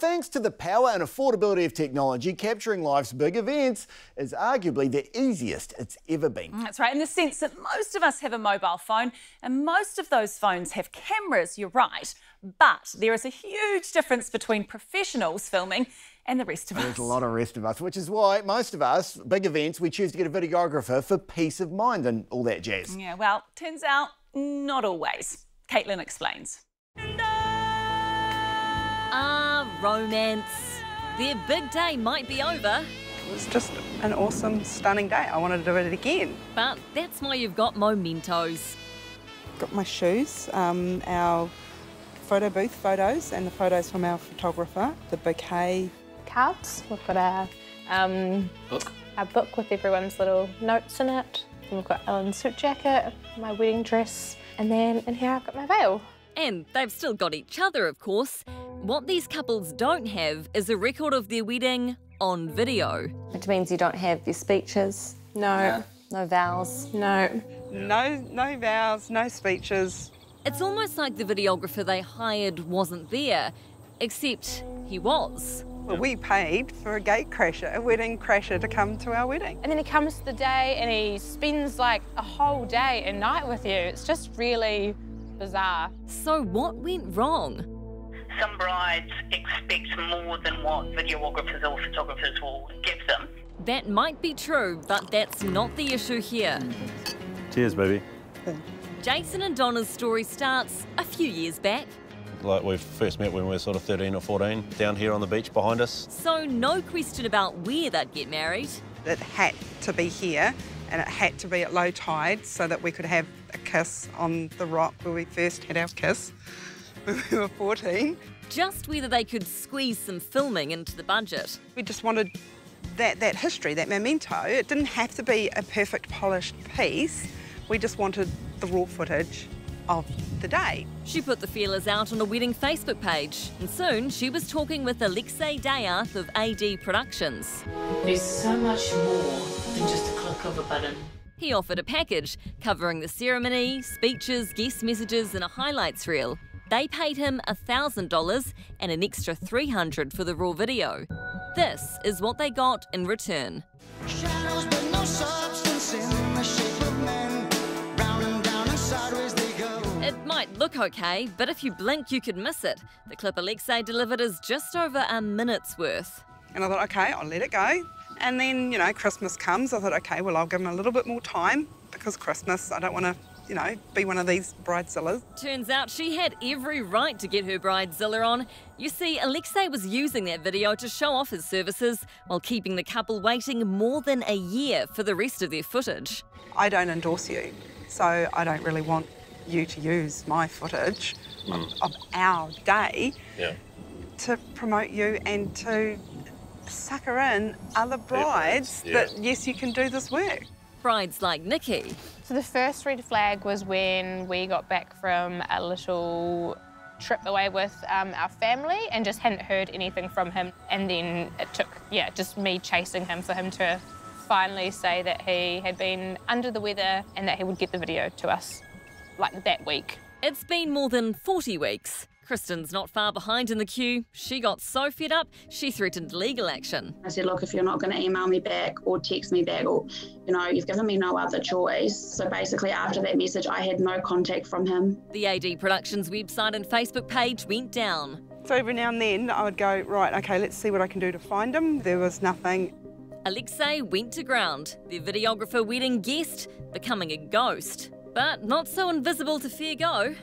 thanks to the power and affordability of technology, capturing life's big events is arguably the easiest it's ever been. That's right, in the sense that most of us have a mobile phone and most of those phones have cameras, you're right. But there is a huge difference between professionals filming and the rest of us. There's a lot of rest of us, which is why most of us, big events, we choose to get a videographer for peace of mind and all that jazz. Yeah, well, turns out not always. Caitlin explains. Romance. Their big day might be over. It was just an awesome, stunning day. I wanted to do it again. But that's why you've got mementos. Got my shoes, our photo booth photos and the photos from our photographer, the bouquet. Cards. We've got our book with everyone's little notes in it. And we've got Ellen's suit jacket, my wedding dress, and then in here I've got my veil. And they've still got each other, of course. What these couples don't have is a record of their wedding on video. Which means you don't have your speeches. No. No vows. No. No vows, no speeches. It's almost like the videographer they hired wasn't there, except he was. Well, we paid for a gate crasher, a wedding crasher, to come to our wedding. And then he comes to the day and he spends like a whole day and night with you. It's just really bizarre. So what went wrong? Some brides expect more than what videographers or photographers will give them. That might be true, but that's not the issue here. Cheers, baby. Jason and Donna's story starts a few years back. Like we first met when we were sort of 13 or 14, down here on the beach behind us. So no question about where they'd get married. It had to be here and it had to be at low tide so that we could have a kiss on the rock where we first had our kiss when we were 14. Just whether they could squeeze some filming into the budget. We just wanted that history, that memento. It didn't have to be a perfect polished piece. We just wanted the raw footage of the day. She put the feelers out on a wedding Facebook page, and soon she was talking with Alexei Dayath of AD Productions. There's so much more than just a click of a button. He offered a package covering the ceremony, speeches, guest messages and a highlights reel. They paid him $1,000 and an extra $300 for the raw video. This is what they got in return. Shadows, but no substance in the shape of men. Round and down and sideways they go. It might look okay, but if you blink, you could miss it. The clip Alexei delivered is just over a minute's worth. And I thought, OK, I'll let it go. And then, you know, Christmas comes. I thought, OK, well, I'll give him a little bit more time because Christmas, I don't want to, you know, be one of these bridezillas. Turns out she had every right to get her bridezilla on. You see, Alexei was using that video to show off his services while keeping the couple waiting more than a year for the rest of their footage. I don't endorse you, so I don't really want you to use my footage of our day to promote you and to sucker in other brides that, yes, you can do this work. Brides like Nikki. So the first red flag was when we got back from a little trip away with our family and just hadn't heard anything from him. And then it took, just me chasing him for him to finally say that he had been under the weather and that he would get the video to us, like that week. It's been more than 40 weeks. Kristen's not far behind in the queue. She got so fed up, she threatened legal action. I said, look, if you're not going to email me back or text me back or, you know, you've given me no other choice. So basically after that message, I had no contact from him. The AD Productions website and Facebook page went down. So every now and then I would go, right, OK, let's see what I can do to find him. There was nothing. Alexei went to ground, their videographer wedding guest becoming a ghost. But not so invisible to fair go.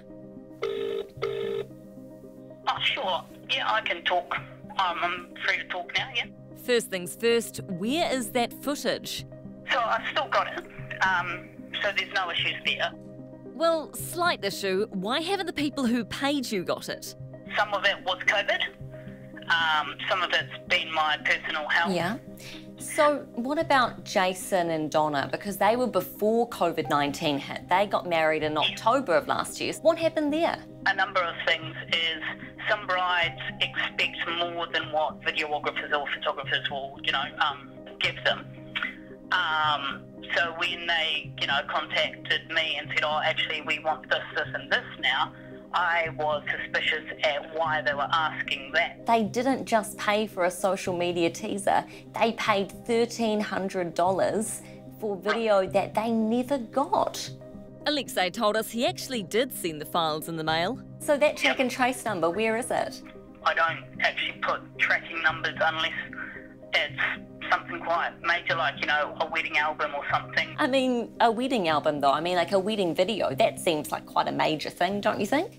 Oh, sure. Yeah, I can talk. I'm free to talk now, yeah. First things first, where is that footage? So I've still got it, so there's no issues there. Well, slight issue. Why haven't the people who paid you got it? Some of it was COVID. Some of it's been my personal health. Yeah. So what about Jason and Donna? Because they were before COVID-19 hit. They got married in October of last year. What happened there? A number of things is some brides expect more than what videographers or photographers will, give them. So when they, contacted me and said, oh, actually, we want this, this and this now, I was suspicious at why they were asking that. They didn't just pay for a social media teaser, they paid $1,300 for video that they never got. Alexei told us he actually did send the files in the mail. So that track and trace number, where is it? I don't actually put tracking numbers unless it's something quite major, like, you know, a wedding album or something. I mean, a wedding album though, I mean like a wedding video, that seems like quite a major thing, don't you think?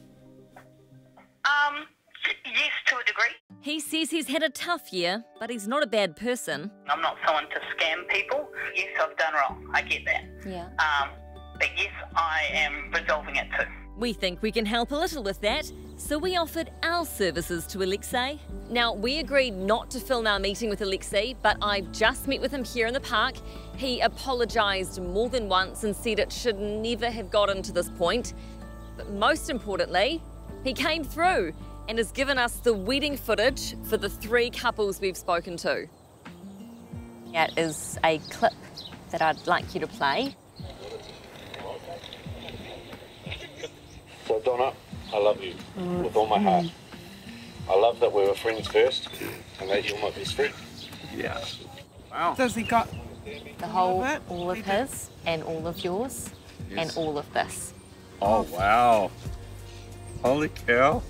Yes, to a degree. He says he's had a tough year, but he's not a bad person. I'm not someone to scam people. Yes, I've done wrong. I get that. Yeah. But yes, I am resolving it too. We think we can help a little with that, so we offered our services to Alexei. Now, we agreed not to film our meeting with Alexei, but I've just met with him here in the park. He apologised more than once and said it should never have gotten to this point. But most importantly, he came through and has given us the wedding footage for the 3 couples we've spoken to. That is a clip that I'd like you to play. So Donna, I love you with all my heart. I love that we were friends first and that you're my best friend. Yeah. Wow. Does he got The whole, it? all of his and all of yours and all of this. Oh, wow. Holy cow.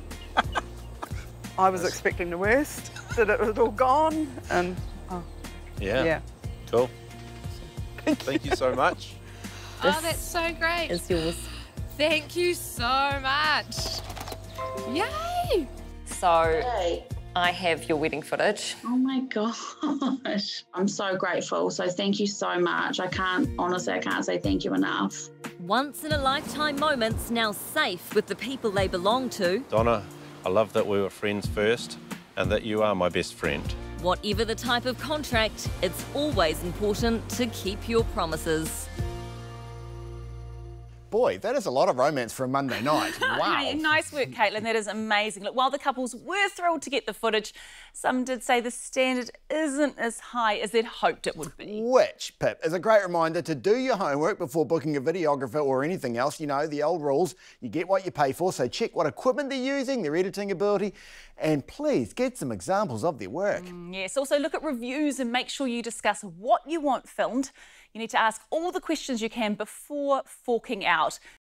I was expecting the worst, that it was all gone, and Yeah. Cool. Thank you so much. Oh, that's so great. Is yours. Thank you so much. Yay! So I have your wedding footage. Oh my gosh. I'm so grateful. So thank you so much. Honestly, I can't say thank you enough. Once in a lifetime moments now safe with the people they belong to. Donna, I love that we were friends first and that you are my best friend. Whatever the type of contract, it's always important to keep your promises. Boy, that is a lot of romance for a Monday night. Wow. Hey, nice work, Caitlin. That is amazing. Look, while the couples were thrilled to get the footage, some did say the standard isn't as high as they'd hoped it would be. Which, Pip, is a great reminder to do your homework before booking a videographer or anything else. You know, the old rules, you get what you pay for, so check what equipment they're using, their editing ability, and please get some examples of their work. Yes, also look at reviews and make sure you discuss what you want filmed. You need to ask all the questions you can before forking out.